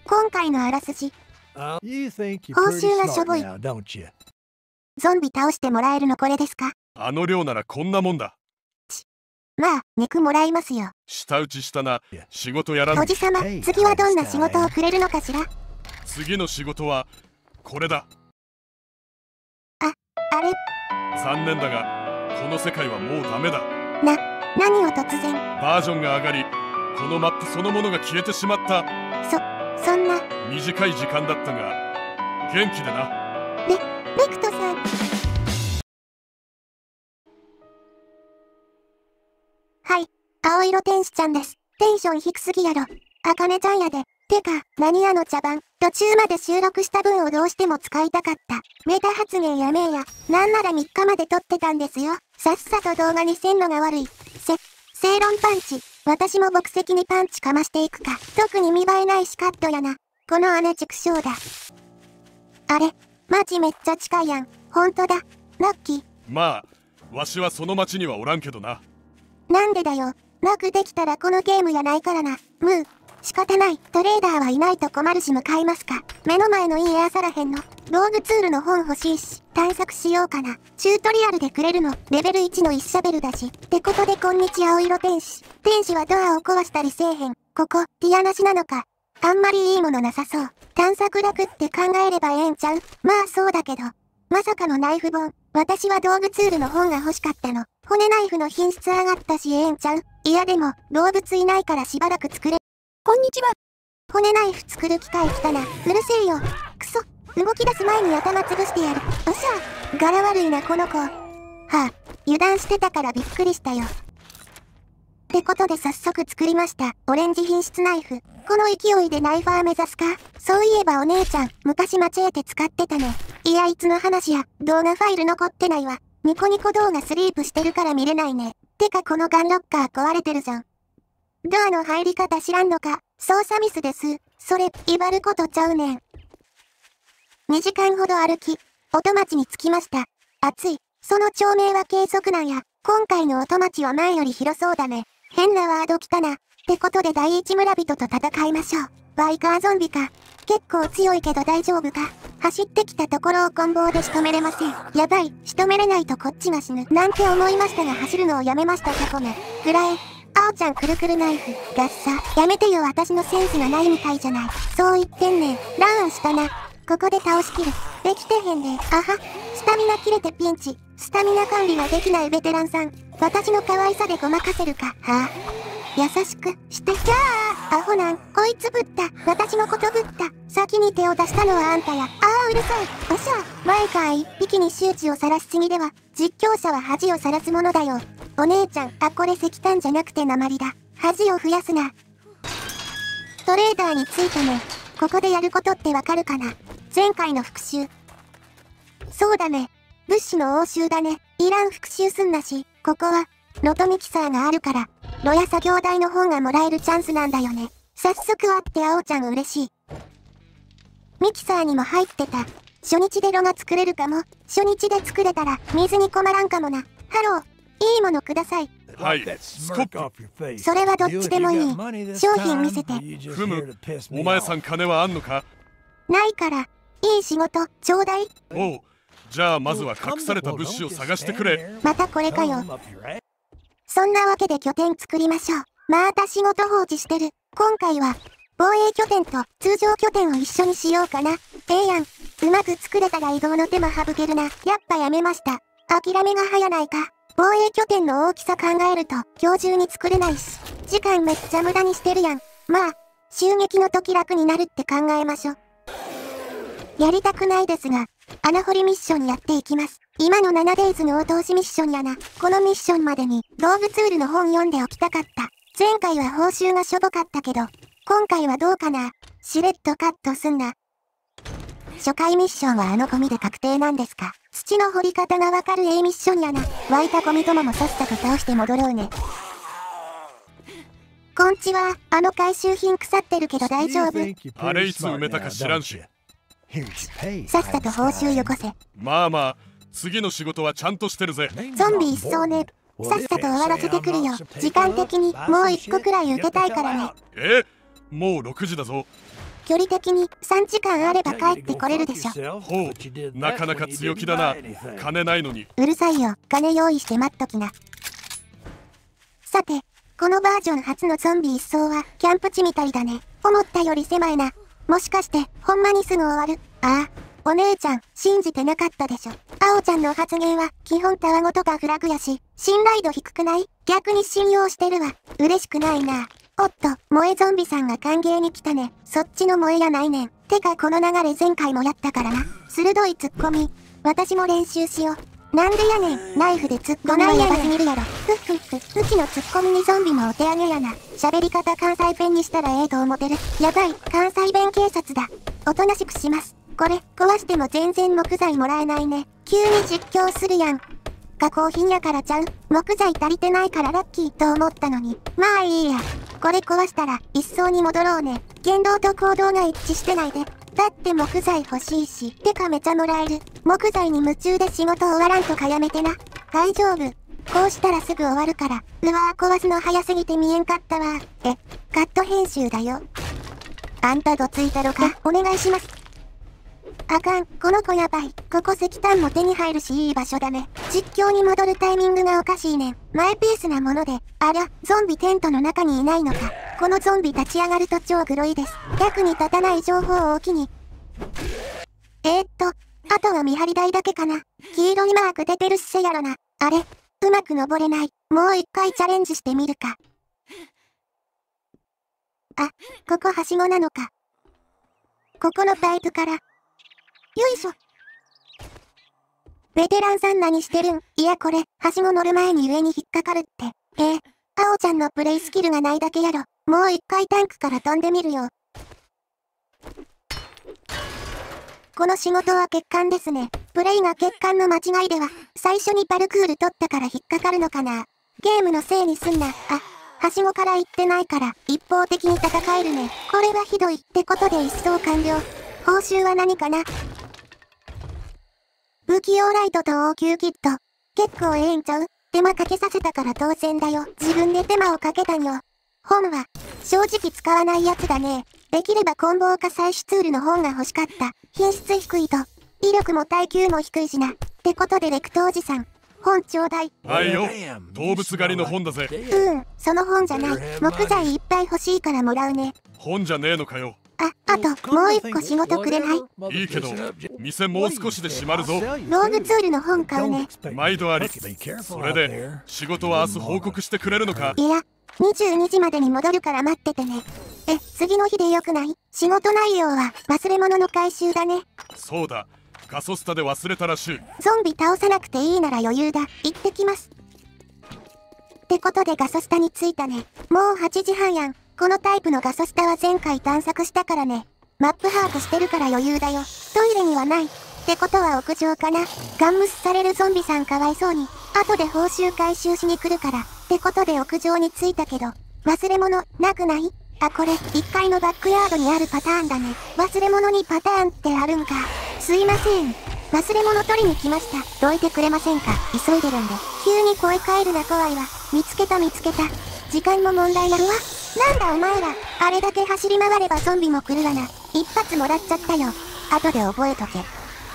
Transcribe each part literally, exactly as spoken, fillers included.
今回のあらすじ。報酬がしょぼい。ゾンビ倒してもらえるのこれですか？ あの量ならこんなもんだ。 まあ、肉もらいますよ。 舌打ちしたな。仕事やらん。 おじさま、次はどんな仕事をくれるのかしら？ 次の仕事はこれだ。 あ、あれ。 残念だがこの世界はもうダメだ。 な、何を突然。 バージョンが上がり、このマップそのものが消えてしまった。 そ、そんな。 短い時間だったが元気でな。 レ、レクトさん。はい、青色天使ちゃんです。テンション低すぎやろ。あかねちゃんやで。てか、何あの茶番。途中まで収録した分をどうしても使いたかった。メタ発言やめえや。なんならみっかまで撮ってたんですよ。さっさと動画にせんのが悪い。せ、正論パンチ。私も僕席にパンチかましていくか。特に見栄えないしカットやな。この姉畜生だ。あれ、マジめっちゃ近いやん。ほんとだ。ラッキー。 まあ、わしはその町にはおらんけどな。 なんでだよ。ラグできたらこのゲームやないからな。ムー。仕方ない。トレーダーはいないと困るし向かいますか。目の前のいいエアさらへんの。道具ツールの本欲しいし、探索しようかな。チュートリアルでくれるの。レベルいちのいちシャベルだし。ってことでこんにち青色天使。天使はドアを壊したりせえへん。ここ、ティアなしなのか。あんまりいいものなさそう。探索楽って考えればええんちゃう？まあそうだけど。まさかのナイフ本。私は道具ツールの本が欲しかったの。骨ナイフの品質上がったしええんちゃう？いやでも、動物いないからしばらく作れ。こんにちは。骨ナイフ作る機械来たな。うるせえよ。くそ。動き出す前に頭潰してやる。おっしゃ。柄悪いなこの子。はあ、油断してたからびっくりしたよ。ってことで早速作りました。オレンジ品質ナイフ。この勢いでナイファー目指すか？そういえばお姉ちゃん、昔間違えて使ってたね。いやいつの話や、動画ファイル残ってないわ。ニコニコ動画スリープしてるから見れないね。てかこのガンロッカー壊れてるじゃん。ドアの入り方知らんのか？操作ミスです。それ、威張ることちゃうねん。にじかんほど歩き、音町に着きました。暑い。その町名は計測なんや。今回の音町は前より広そうだね。変なワード来たな。ってことで第一村人と戦いましょう。バイカーゾンビか。結構強いけど大丈夫か。走ってきたところを棍棒で仕留めれません。やばい。仕留めれないとこっちが死ぬ。なんて思いましたが走るのをやめましたタコめ。くらえ。あおちゃんくるくるナイフ。ガッサ。やめてよ私のセンスがないみたいじゃない。そう言ってんねん。ラウンしたな。ここで倒しきる。できてへんで。あは。スタミナ切れてピンチ。スタミナ管理ができないベテランさん。私の可愛さでごまかせるか。はあ。優しくしてきゃー。アホなん。こいつぶった。私のことぶった。先に手を出したのはあんたや。ああうるさい。おっしゃ。前か一匹に周知を晒しすぎでは、実況者は恥を晒すものだよ。お姉ちゃん、あ、これ石炭じゃなくて鉛だ。恥を増やすな。トレーダーについてね。ここでやることってわかるかな？前回の復習。そうだね。物資の応酬だね。いらん復習すんなし、ここは、ロトミキサーがあるから、炉や作業台の方がもらえるチャンスなんだよね。早速会ってあおちゃん嬉しい。ミキサーにも入ってた。初日で炉が作れるかも。初日で作れたら水に困らんかもな。ハロー。いいものください。 はい、スコップ。 それはどっちでもいい。商品見せて。 ふむ、お前さん金はあんのか？ ないから、いい仕事、ちょうだい。 おう、じゃあまずは隠された物資を探してくれ。 またこれかよ。そんなわけで拠点作りましょう。また仕事放置してる。今回は、防衛拠点と通常拠点を一緒にしようかな。ええやん。うまく作れたら移動の手間省けるな。やっぱやめました。諦めが早ないか。防衛拠点の大きさ考えると今日中に作れないし。時間めっちゃ無駄にしてるやん。まあ、襲撃の時楽になるって考えましょ。やりたくないですが、穴掘りミッションやっていきます。今のななデイズのお通しミッションやな。このミッションまでに道具ツールの本読んでおきたかった。前回は報酬がしょぼかったけど、今回はどうかな。しれっとカットすんな。初回ミッションはあのゴミで確定なんですか？土の掘り方がわかる A ミッションやな。湧いたゴミどももさっさと倒して戻ろうね。こんちは。あの回収品腐ってるけど大丈夫？ あれいつ埋めたか知らんし。 さっさと報酬よこせ。 まあまあ、次の仕事はちゃんとしてるぜ。 ゾンビ一掃ね。さっさと終わらせてくるよ。時間的にもう一個くらい受けたいからね。 え？ もうろくじだぞ。 距離的にさんじかんあれば帰ってこれるでしょ。 ほう、なかなか強気だな。金ないのに。 うるさいよ、金用意して待っときな。さて、このバージョン初のゾンビ一掃はキャンプ地みたいだね。思ったより狭いな。もしかしてほんまにすぐ終わる？ああ、お姉ちゃん信じてなかったでしょ。あおちゃんの発言は基本たわごとがフラグやし、信頼度低くない？逆に信用してるわ。嬉しくないな。おっと、萌えゾンビさんが歓迎に来たね。そっちの萌えやないねん。てかこの流れ前回もやったからな。鋭いツッコミ。私も練習しよう。なんでやねん。ナイフでツッコミはやばすぎるやろ。ふっふっふ。うちのツッコミにゾンビもお手上げやな。喋り方関西弁にしたらええと思てる。やばい、関西弁警察だ。おとなしくします。これ、壊しても全然木材もらえないね。急に実況するやん。加工品やからちゃう。木材足りてないからラッキーと思ったのに。まあいいや。これ壊したら一層に戻ろうね。言動と行動が一致してないで。だって木材欲しいし。てかめちゃもらえる。木材に夢中で仕事終わらんとかやめてな。大丈夫。こうしたらすぐ終わるから。うわー壊すの早すぎて見えんかったわ。え、カット編集だよ。あんたどついたろか。お願いします。あかん、この子やばい。ここ石炭も手に入るしいい場所だね。実況に戻るタイミングがおかしいねん。マイペースなもので、ありゃ、ゾンビテントの中にいないのか。このゾンビ立ち上がると超グロいです。役に立たない情報をおきに。えー、っと、あとは見張り台だけかな。黄色いマーク出てるっせやろな。あれ、うまく登れない。もう一回チャレンジしてみるか。あ、ここはしごなのか。ここのパイプから。よいしょ。ベテランさん何してるん？いやこれ、はしご乗る前に上に引っかかるって。えー、あおちゃんのプレイスキルがないだけやろ。もう一回タンクから飛んでみるよ。この仕事は欠陥ですね。プレイが欠陥の間違いでは、最初にパルクール取ったから引っかかるのかな。ゲームのせいにすんな。あ、はしごから行ってないから、一方的に戦えるね。これはひどいってことで一掃完了。報酬は何かな？武器用ライトと応急キット。結構ええんちゃう？手間かけさせたから当然だよ。自分で手間をかけたんよ。本は、正直使わないやつだね。できれば棍棒か採取ツールの本が欲しかった。品質低いと、威力も耐久も低いしな。ってことでレクトおじさん、本ちょうだい。 はいよ。動物狩りの本だぜ。 うん、その本じゃない。木材いっぱい欲しいからもらうね。 本じゃねえのかよ。 あ、あと、もう一個仕事くれない？ いいけど、店もう少しで閉まるぞ。 ローグツールの本買うね。 毎度あり。それで、仕事は明日報告してくれるのか？ いや、にじゅうにじまでに戻るから待っててね。え、次の日でよくない？仕事内容は忘れ物の回収だね。 そうだ、ガソスタで忘れたらしい。 ゾンビ倒さなくていいなら余裕だ。行ってきます。ってことでガソスタに着いたね。もうはちじはんやん。このタイプのガソスタは前回探索したからね。マップ把握してるから余裕だよ。トイレにはない。ってことは屋上かな。ガン無視されるゾンビさんかわいそうに。後で報酬回収しに来るから。ってことで屋上に着いたけど、忘れ物、なくない？あ、これ、いっかいのバックヤードにあるパターンだね。忘れ物にパターンってあるんか。すいません。忘れ物取りに来ました。どいてくれませんか？急いでるんで。急に声変えるな怖いわ。見つけた見つけた。時間も問題なるわ。なんだお前ら。あれだけ走り回ればゾンビも来るわな。一発もらっちゃったよ。後で覚えとけ。は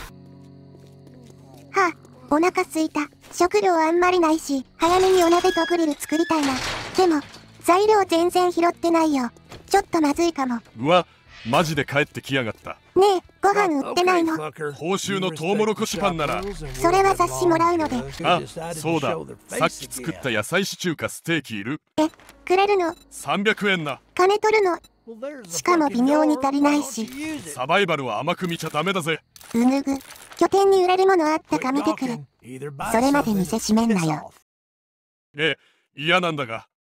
あ、お腹すいた。食料あんまりないし、早めにお鍋とグリル作りたいな。でも、材料全然拾ってないよ。ちょっとまずいかも。 うわ、マジで帰ってきやがった。 ねえ、ご飯売ってないの？ 報酬のトウモロコシパンなら。 それは雑誌もらうので。 あ、そうだ。さっき作った野菜シチューかステーキいる？ え、くれるの？ さんびゃくえんな。 金取るの？しかも微妙に足りないし。 サバイバルは甘く見ちゃダメだぜ。 うぬぐ。拠点に売れるものあったか見てくる。それまで店閉めんなよ。 ええ、嫌なんだが。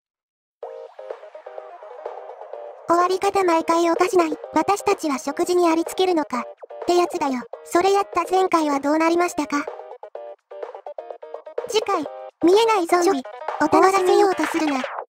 終わり方毎回おかしない。私たちは食事にありつけるのか。ってやつだよ。それやった前回はどうなりましたか？次回、見えないゾンビ。お楽しみようとするな。